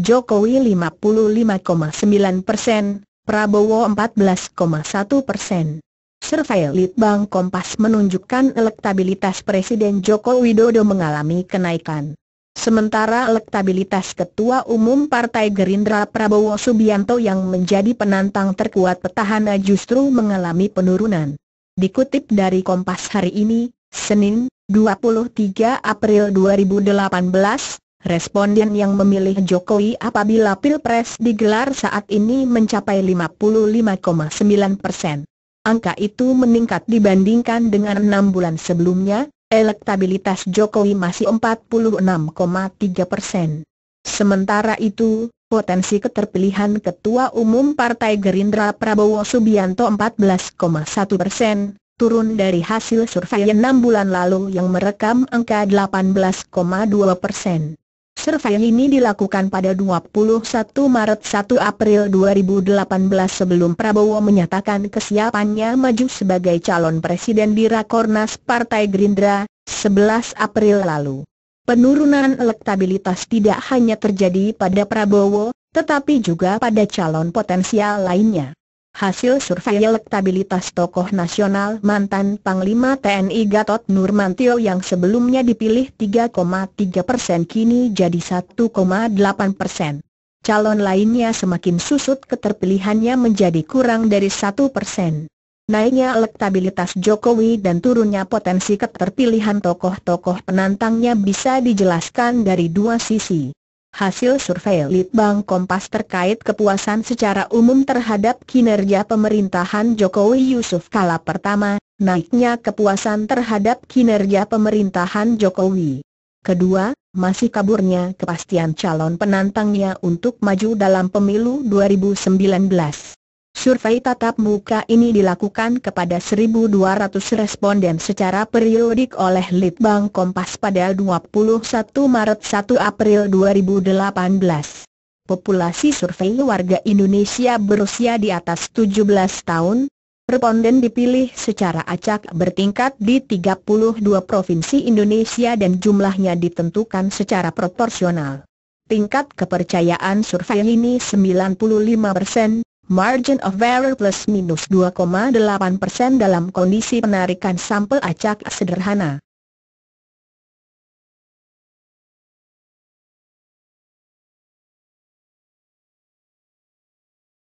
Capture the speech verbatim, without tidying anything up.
Jokowi lima puluh lima koma sembilan persen, Prabowo empat belas koma satu persen. Survei Litbang Kompas menunjukkan elektabilitas Presiden Joko Widodo mengalami kenaikan. Sementara elektabilitas Ketua Umum Partai Gerindra Prabowo Subianto yang menjadi penantang terkuat petahana justru mengalami penurunan. Dikutip dari Kompas hari ini, Senin, dua puluh tiga April dua ribu delapan belas, responden yang memilih Jokowi apabila Pilpres digelar saat ini mencapai lima puluh lima koma sembilan persen. Angka itu meningkat dibandingkan dengan enam bulan sebelumnya. Elektabilitas Jokowi masih empat puluh enam koma tiga persen. Sementara itu, potensi keterpilihan Ketua Umum Partai Gerindra Prabowo Subianto empat belas koma satu persen, turun dari hasil survei enam bulan lalu yang merekam angka delapan belas koma dua persen. Survei ini dilakukan pada dua puluh satu Maret sampai satu April dua ribu delapan belas sebelum Prabowo menyatakan kesiapannya maju sebagai calon presiden di Rakornas Partai Gerindra, sebelas April lalu. Penurunan elektabilitas tidak hanya terjadi pada Prabowo, tetapi juga pada calon potensial lainnya. Hasil survei elektabilitas tokoh nasional mantan Panglima T N I Gatot Nurmantio yang sebelumnya dipilih tiga koma tiga persen kini jadi satu koma delapan persen. Calon lainnya semakin susut keterpilihannya menjadi kurang dari satu persen. Naiknya elektabilitas Jokowi dan turunnya potensi keterpilihan tokoh-tokoh penantangnya bisa dijelaskan dari dua sisi. Hasil survei Litbang Kompas terkait kepuasan secara umum terhadap kinerja pemerintahan Jokowi Yusuf Kala pertama, naiknya kepuasan terhadap kinerja pemerintahan Jokowi. Kedua, masih kaburnya kepastian calon penantangnya untuk maju dalam pemilu dua ribu sembilan belas. Survei tatap muka ini dilakukan kepada seribu dua ratus responden secara periodik oleh Litbang Kompas pada dua puluh satu Maret sampai satu April dua ribu delapan belas. Populasi survei warga Indonesia berusia di atas tujuh belas tahun. Responden dipilih secara acak bertingkat di tiga puluh dua provinsi Indonesia dan jumlahnya ditentukan secara proporsional. Tingkat kepercayaan survei ini sembilan puluh lima persen. Margin of error plus minus dua koma delapan persen dalam kondisi penarikan sampel acak sederhana.